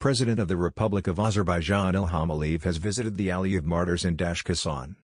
President of the Republic of Azerbaijan Ilham Aliyev has visited the Aliyev Martyrs in Dashkasan.